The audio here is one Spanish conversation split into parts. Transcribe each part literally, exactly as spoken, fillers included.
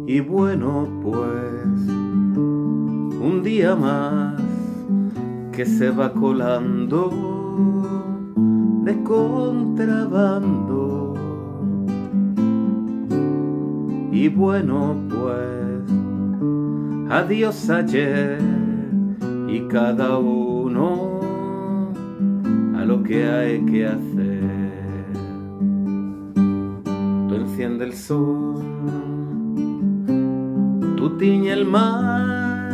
Y bueno, pues un día más que se va colando de contrabando. Y bueno, pues adiós ayer y cada uno a lo que hay que hacer. Tú enciende el sol, tú tiñe el mar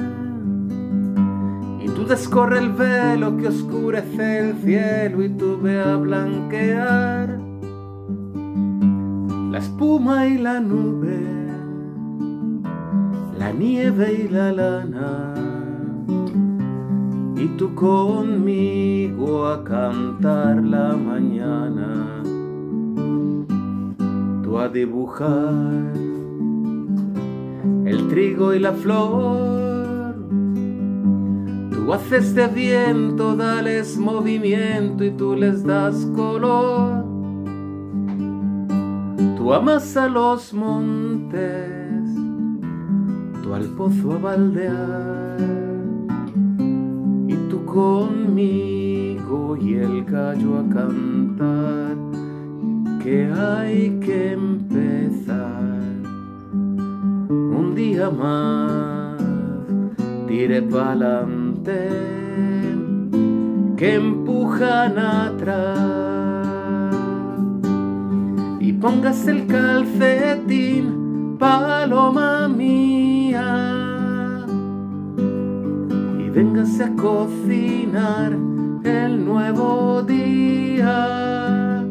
y tú descorre el velo que oscurece el cielo y tú ve a blanquear la espuma y la nube, la nieve y la lana, y tú conmigo a cantar la mañana, tú a dibujar el trigo y la flor, tú haces de viento, dales movimiento y tú les das color. Tú amas a los montes, tú al pozo a baldear, y tú conmigo y el gallo a cantar, que hay que empezar. Un día más tire pa'lante, que empujan atrás. Y póngase el calcetín, paloma mía, y véngase a cocinar el nuevo día.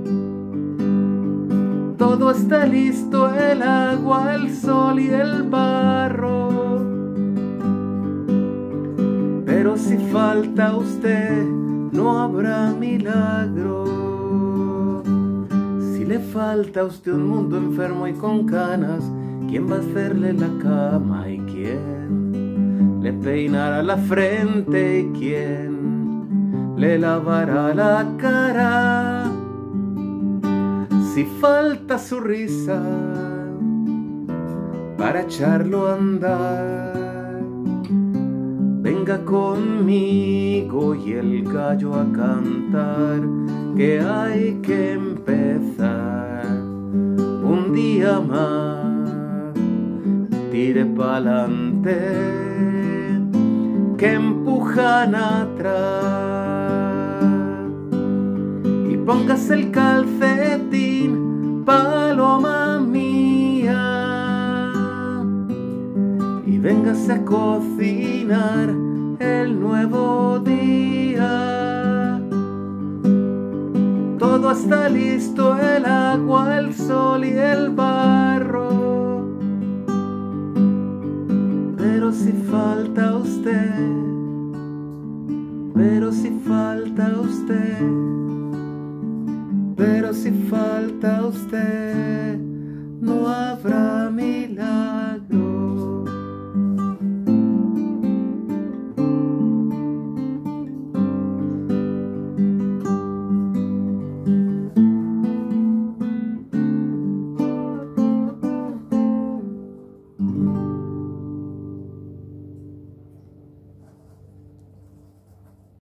Todo está listo, el agua, el sol y el barro, pero si falta usted no habrá milagro. Si le falta a usted un mundo enfermo y con canas, ¿quién va a hacerle la cama y quién le peinará la frente y quién le lavará la cara? Si falta su risa para echarlo a andar, venga conmigo y el gallo a cantar, que hay que empezar. Un día más tire pa'lante, que empujan atrás. Y póngase el calcetín, paloma mía, y véngase a cocinar el nuevo día. Todo está listo, el agua, el sol y el barro, pero si falta usted, pero si falta usted, pero si falta usted.